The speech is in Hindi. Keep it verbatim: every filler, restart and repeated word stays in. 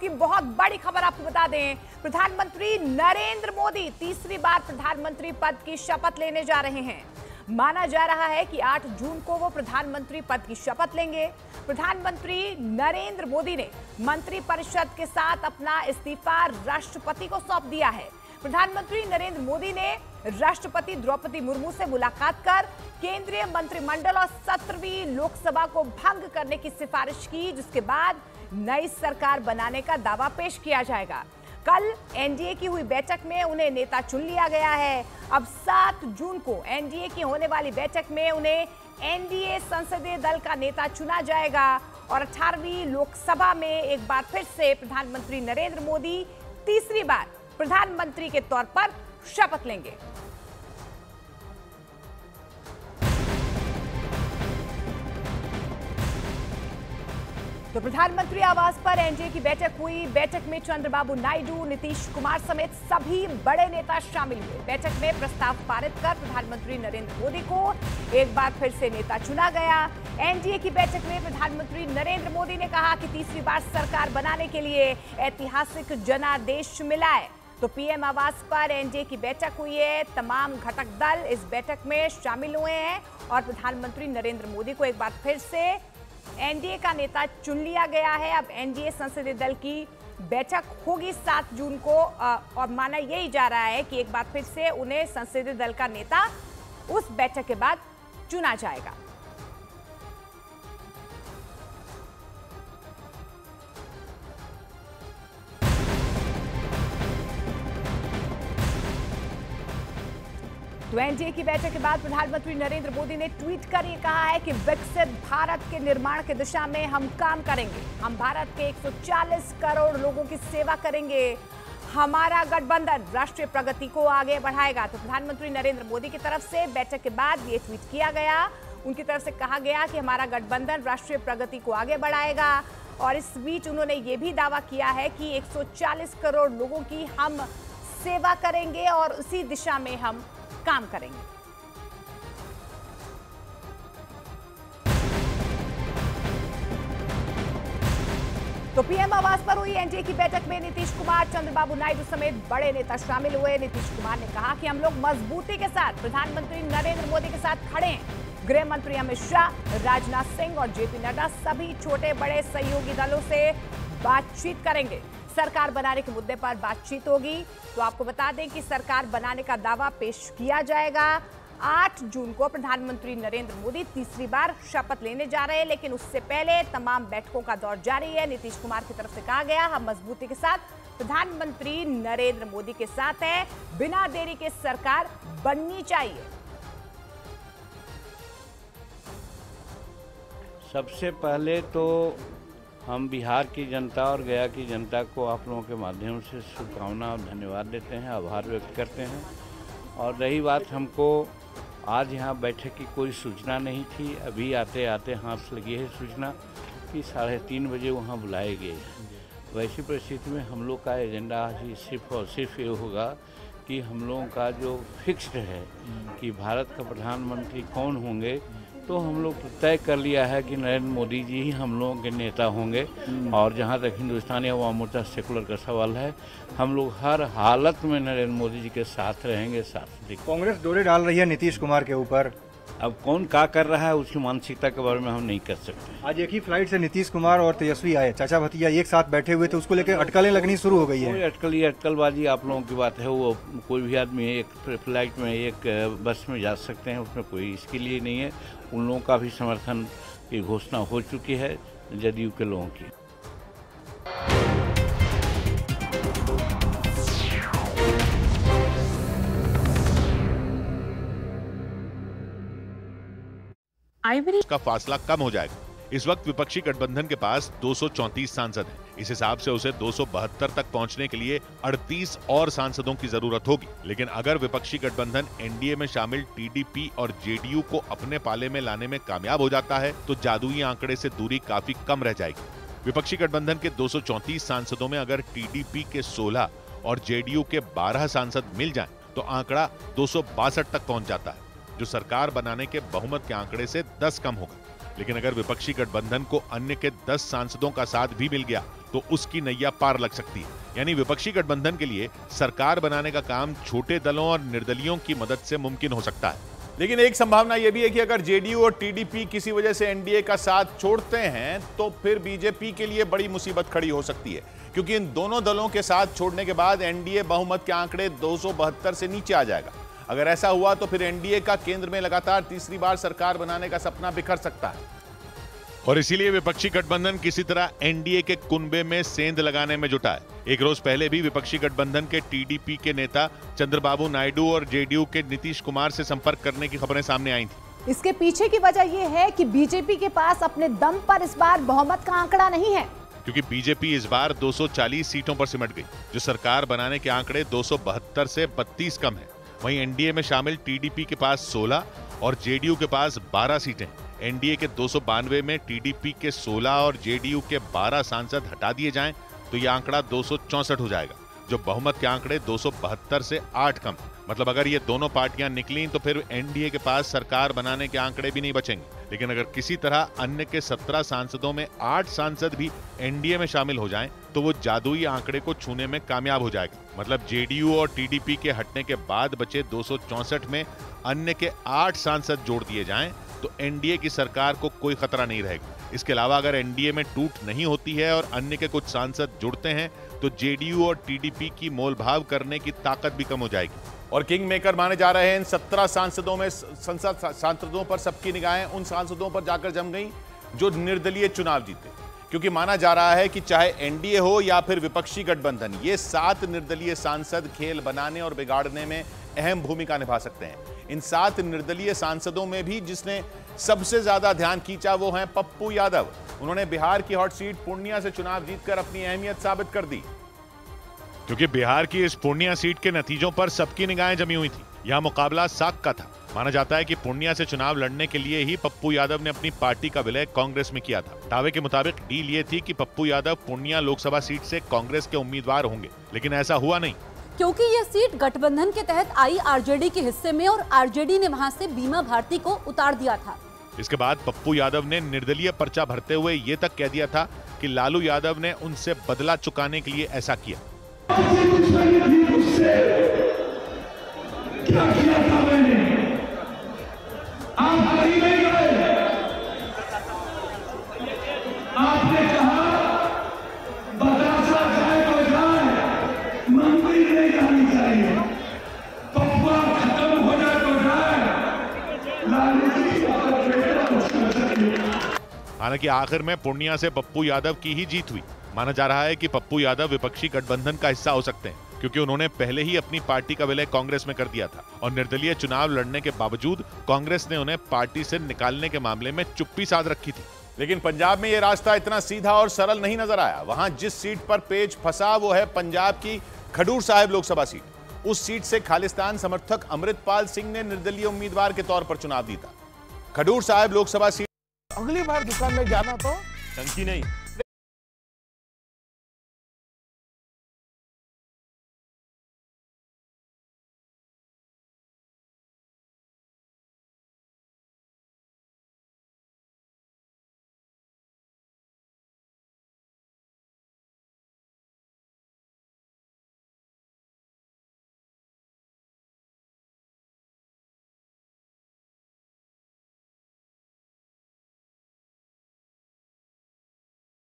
की बहुत बड़ी खबर आपको बता दें, प्रधानमंत्री नरेंद्र मोदी तीसरी बार प्रधानमंत्री पद की शपथ लेने जा रहे हैं। माना जा रहा है कि आठ जून को वो प्रधानमंत्री पद की शपथ लेंगे। प्रधानमंत्री नरेंद्र मोदी ने मंत्रिपरिषद के साथ अपना इस्तीफा राष्ट्रपति को सौंप दिया है। प्रधानमंत्री नरेंद्र मोदी ने राष्ट्रपति द्रौपदी मुर्मू से मुलाकात कर केंद्रीय मंत्रिमंडल और सत्रहवीं लोकसभा को भंग करने की सिफारिश की, जिसके बाद नई सरकार बनाने का दावा पेश किया जाएगा। कल एनडीए की हुई बैठक में उन्हें नेता चुन लिया गया है। अब सात जून को एनडीए की होने वाली बैठक में उन्हें एनडीए संसदीय दल का नेता चुना जाएगा और अठारहवीं लोकसभा में एक बार फिर से प्रधानमंत्री नरेंद्र मोदी तीसरी बार प्रधानमंत्री के तौर पर शपथ लेंगे। तो प्रधानमंत्री आवास पर एनडीए की बैठक हुई। बैठक में चंद्रबाबू नायडू, नीतीश कुमार समेत सभी बड़े नेता शामिल हुए। बैठक में प्रस्ताव पारित कर प्रधानमंत्री नरेंद्र मोदी को एक बार फिर से नेता चुना गया। एनडीए की बैठक में प्रधानमंत्री नरेंद्र मोदी ने कहा कि तीसरी बार सरकार बनाने के लिए ऐतिहासिक जनादेश मिला है। तो पीएम आवास पर एनडीए की बैठक हुई है। तमाम घटक दल इस बैठक में शामिल हुए हैं और प्रधानमंत्री नरेंद्र मोदी को एक बार फिर से एनडीए का नेता चुन लिया गया है। अब एनडीए संसदीय दल की बैठक होगी सात जून को और माना यही जा रहा है कि एक बार फिर से उन्हें संसदीय दल का नेता उस बैठक के बाद चुना जाएगा। तो एनडीए की बैठक के बाद प्रधानमंत्री नरेंद्र मोदी ने ट्वीट कर ये कहा है कि विकसित भारत के निर्माण की दिशा में हम काम करेंगे। हम भारत के एक सौ चालीस करोड़ लोगों की सेवा करेंगे। हमारा गठबंधन राष्ट्रीय प्रगति को आगे बढ़ाएगा। तो प्रधानमंत्री नरेंद्र मोदी की तरफ से बैठक के बाद ये ट्वीट किया गया। उनकी तरफ से कहा गया कि हमारा गठबंधन राष्ट्रीय प्रगति को आगे बढ़ाएगा और इस बीच उन्होंने ये भी दावा किया है कि एक सौ चालीस करोड़ लोगों की हम सेवा करेंगे और उसी दिशा में हम काम करेंगे। तो पीएम आवास पर हुई एनडीए की बैठक में नीतीश कुमार, चंद्रबाबू नायडू समेत बड़े नेता शामिल हुए। नीतीश कुमार ने कहा कि हम लोग मजबूती के साथ प्रधानमंत्री नरेंद्र मोदी के साथ खड़े हैं। गृह मंत्री अमित शाह, राजनाथ सिंह और जेपी नड्डा सभी छोटे बड़े सहयोगी दलों से बातचीत करेंगे। सरकार बनाने के मुद्दे पर बातचीत होगी। तो आपको बता दें कि सरकार बनाने का दावा पेश किया जाएगा। आठ जून को प्रधानमंत्री नरेंद्र मोदी तीसरी बार शपथ लेने जा रहे हैं, लेकिन उससे पहले तमाम बैठकों का दौर जारी है। नीतीश कुमार की तरफ से कहा गया हम मजबूती के साथ प्रधानमंत्री नरेंद्र मोदी के साथ है। बिना देरी के सरकार बननी चाहिए। सबसे पहले तो हम बिहार की जनता और गया की जनता को आप लोगों के माध्यम से शुभकामना और धन्यवाद देते हैं, आभार व्यक्त करते हैं। और रही बात, हमको आज यहाँ बैठक की कोई सूचना नहीं थी। अभी आते आते हाथ लगी है सूचना कि साढ़े तीन बजे वहाँ बुलाए गए। वैसी परिस्थिति में हम लोग का एजेंडा आज सिर्फ और सिर्फ ये होगा कि हम लोगों का जो फिक्स्ड है कि भारत का प्रधानमंत्री कौन होंगे, तो हम लोग तय कर लिया है कि नरेंद्र मोदी जी ही हम लोगों के नेता होंगे। और जहां तक हिंदुस्तानी अवाम मोर्चा सेकुलर का सवाल है, हम लोग हर हालत में नरेंद्र मोदी जी के साथ रहेंगे। साथ कांग्रेस डोरे डाल रही है नीतीश कुमार के ऊपर। अब कौन क्या कर रहा है उसकी मानसिकता के बारे में हम नहीं कर सकते। आज एक ही फ्लाइट से नीतीश कुमार और तेजस्वी आए, चाचा भतीजा एक साथ बैठे हुए थे, उसको लेकर अटकलें लगनी शुरू हो गई है। कोई अटकल ये अटकलबाजी आप लोगों की बात है। वो कोई भी आदमी एक फ्लाइट में एक बस में जा सकते हैं, उसमें कोई इसके लिए नहीं है। उन लोगों का भी समर्थन की घोषणा हो चुकी है जदयू के लोगों की। का फासला कम हो जाएगा। इस वक्त विपक्षी गठबंधन के पास दो सौ चौंतीस सांसद हैं। इस हिसाब से उसे दो सौ बहत्तर तक पहुंचने के लिए अड़तीस और सांसदों की जरूरत होगी। लेकिन अगर विपक्षी गठबंधन एनडीए में शामिल टीडीपी और जेडीयू को अपने पाले में लाने में कामयाब हो जाता है तो जादुई आंकड़े से दूरी काफी कम रह जाएगी। विपक्षी गठबंधन के दो सौ चौंतीस सांसदों में अगर टीडीपी के सोलह और जेडीयू के बारह सांसद मिल जाएं, तो आंकड़ा दो सौ बासठ तक पहुंच जाता है, जो सरकार बनाने के बहुमत के आंकड़े से दस कम होगा। लेकिन अगर विपक्षी गठबंधन को अन्य के दस सांसदों का साथ भी मिल गया तो उसकी नैया पार लग सकती है। यानी विपक्षी गठबंधन के लिए सरकार बनाने का काम छोटे दलों और निर्दलियों की मदद से मुमकिन हो सकता है। लेकिन एक संभावना यह भी है कि अगर जेडीयू और टीडीपी किसी वजह से एनडीए का साथ छोड़ते हैं तो फिर बीजेपी के लिए बड़ी मुसीबत खड़ी हो सकती है, क्योंकि इन दोनों दलों के साथ छोड़ने के बाद एनडीए बहुमत के आंकड़े दो सौ बहत्तर से नीचे आ जाएगा। अगर ऐसा हुआ तो फिर एनडीए का केंद्र में लगातार तीसरी बार सरकार बनाने का सपना बिखर सकता है। और इसीलिए विपक्षी गठबंधन किसी तरह एनडीए के कुनबे में सेंध लगाने में जुटा है। एक रोज पहले भी विपक्षी गठबंधन के टीडीपी के नेता चंद्रबाबू नायडू और जेडीयू के नीतीश कुमार से संपर्क करने की खबरें सामने आई थी। इसके पीछे की वजह यह है कि बीजेपी के पास अपने दम पर इस बार बहुमत का आंकड़ा नहीं है, क्योंकि बीजेपी इस बार दो सौ चालीस सीटों पर सिमट गई, जो सरकार बनाने के आंकड़े दो सौ बहत्तर से बत्तीस कम है। वहीं एनडीए में शामिल टीडीपी के पास सोलह और जेडीयू के पास बारह सीटें। एनडीए के दो सौ बानवे में टीडीपी के सोलह और जेडीयू के बारह सांसद हटा दिए जाएं तो यह आंकड़ा दो सौ चौसठ हो जाएगा, जो बहुमत के आंकड़े दो सौ बहत्तर से आठ कम। मतलब अगर ये दोनों पार्टियां निकली तो फिर एनडीए के पास सरकार बनाने के आंकड़े भी नहीं बचेंगे। लेकिन अगर किसी तरह अन्य के सत्रह सांसदों में आठ सांसद भी एनडीए में शामिल हो जाएं तो वो जादुई आंकड़े को छूने में कामयाब हो जाएगा। मतलब जेडीयू और टीडीपी के हटने के बाद बचे दो सौ चौसठ में अन्य के आठ सांसद जोड़ दिए जाएं तो एनडीए की सरकार को कोई खतरा नहीं रहेगा। इसके अलावा अगर एनडीए में टूट नहीं होती है और अन्य के कुछ सांसद जुड़ते हैं तो जेडीयू और टीडीपी की मोलभाव करने की ताकत भी कम हो जाएगी। और किंग मेकर माने जा रहे हैं इन सत्रह सांसदों में संसद सांसदों पर सबकी निगाहें उन सांसदों पर जाकर जम गई जो निर्दलीय चुनाव जीते, क्योंकि माना जा रहा है कि चाहे एनडीए हो या फिर विपक्षी गठबंधन, ये सात निर्दलीय सांसद खेल बनाने और बिगाड़ने में अहम भूमिका निभा सकते हैं। इन सात निर्दलीय सांसदों में भी जिसने सबसे ज्यादा ध्यान खींचा वो हैं पप्पू यादव। उन्होंने बिहार की हॉट सीट पूर्णिया से चुनाव जीतकर अपनी अहमियत साबित कर दी। क्योंकि बिहार की इस पूर्णिया सीट के नतीजों पर सबकी निगाहें जमी हुई थी। यह मुकाबला साख का था। माना जाता है कि पूर्णिया से चुनाव लड़ने के लिए ही पप्पू यादव ने अपनी पार्टी का विलय कांग्रेस में किया था। दावे के मुताबिक डील ये थी कि पप्पू यादव पूर्णिया लोकसभा सीट से कांग्रेस के उम्मीदवार होंगे, लेकिन ऐसा हुआ नहीं, क्योंकि यह सीट गठबंधन के तहत आई आरजेडी के हिस्से में और आरजेडी ने वहां से बीमा भारती को उतार दिया था। इसके बाद पप्पू यादव ने निर्दलीय पर्चा भरते हुए ये तक कह दिया था कि लालू यादव ने उनसे बदला चुकाने के लिए ऐसा किया। क्या किया था मैंने? आप कहीं नहीं गए। आपने कहा बदासा जाए तो जाए, मंदिर नहीं जानी चाहिए। पप्पा खत्म हो जाए तो जाए, लालू जी और बेटा कुछ कर सके। हालांकि आखिर में पूर्णिया से पप्पू यादव की ही जीत हुई। माना जा रहा है कि पप्पू यादव विपक्षी गठबंधन का हिस्सा हो सकते हैं, क्योंकि उन्होंने पहले ही अपनी पार्टी का विलय कांग्रेस में कर दिया था और निर्दलीय चुनाव लड़ने के बावजूद कांग्रेस ने उन्हें पार्टी से निकालने के मामले में चुप्पी साध रखी थी। लेकिन पंजाब में यह रास्ता इतना सीधा और सरल नहीं नजर आया। वहां जिस सीट पर पेच फंसा वो है पंजाब की खडूर साहिब लोकसभा सीट। उस सीट से खालिस्तान समर्थक अमृतपाल सिंह ने निर्दलीय उम्मीदवार के तौर पर चुनाव जीता। खडूर साहिब लोकसभा सीट अगली बार दुकान में जाना तो टंकी नहीं